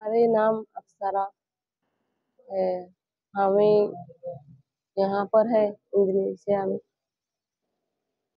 अरे नाम अप्सरा है। हमें यहाँ पर है इंडोनेशिया में।